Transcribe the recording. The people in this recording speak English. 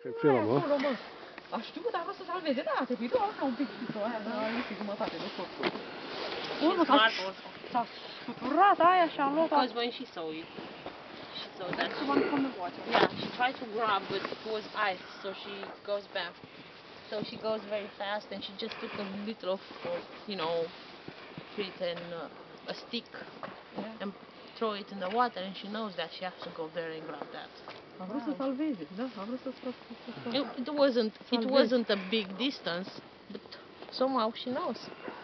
Filmă. Acolo, mă. Aș știu, dar vreau să salveze. Da, te video așa un pic și aia, dar are niște jumătate de tot. Urmă, s-a scuturat aia și a luat. Because when she saw it, she saw that. Yeah, she tried to grab, but it was ice, so she goes back. So she goes very fast, and she just took a little of you know, fruit and a stick, and throw it in the water, and she knows that she has to go there and grab that. A vrut să salveze, da, a vrut să It wasn't a big distance, but somehow she knows.